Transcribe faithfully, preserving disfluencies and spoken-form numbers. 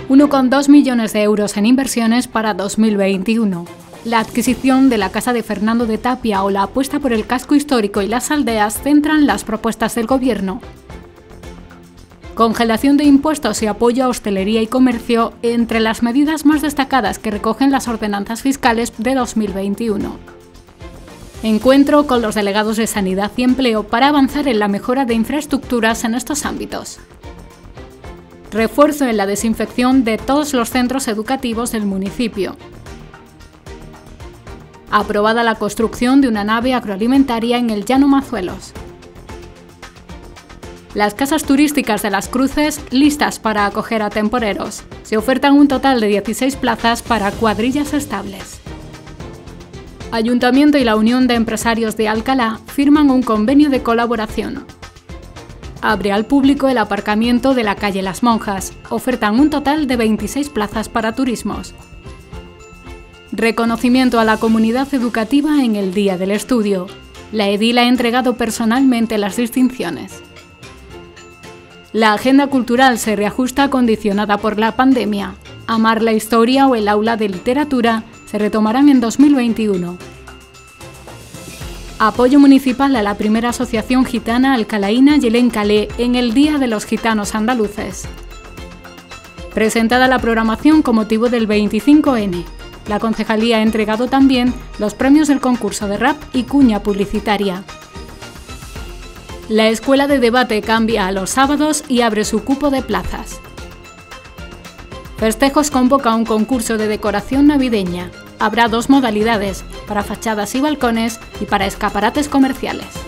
uno coma dos millones de euros en inversiones para dos mil veintiuno. La adquisición de la casa de Fernando de Tapia o la apuesta por el casco histórico y las aldeas centran las propuestas del Gobierno. Congelación de impuestos y apoyo a hostelería y comercio entre las medidas más destacadas que recogen las ordenanzas fiscales de dos mil veintiuno. Encuentro con los delegados de Sanidad y Empleo para avanzar en la mejora de infraestructuras en estos ámbitos. Refuerzo en la desinfección de todos los centros educativos del municipio. Aprobada la construcción de una nave agroalimentaria en el Llano Mazuelos. Las casas turísticas de Las Cruces listas para acoger a temporeros. Se ofertan un total de dieciséis plazas para cuadrillas estables. Ayuntamiento y la Unión de Empresarios de Alcalá firman un convenio de colaboración. Abre al público el aparcamiento de la calle Las Monjas. Ofertan un total de veintiséis plazas para turismos. Reconocimiento a la comunidad educativa en el Día del Estudio. La edil ha entregado personalmente las distinciones. La agenda cultural se reajusta condicionada por la pandemia. Amar la historia o el aula de literatura se retomarán en dos mil veintiuno. Apoyo municipal a la primera asociación gitana alcalaína Yelén Calé en el Día de los Gitanos Andaluces. Presentada la programación con motivo del veinticinco ene. La concejalía ha entregado también los premios del concurso de rap y cuña publicitaria. La escuela de debate cambia a los sábados y abre su cupo de plazas. Festejos convoca un concurso de decoración navideña. Habrá dos modalidades, para fachadas y balcones y para escaparates comerciales.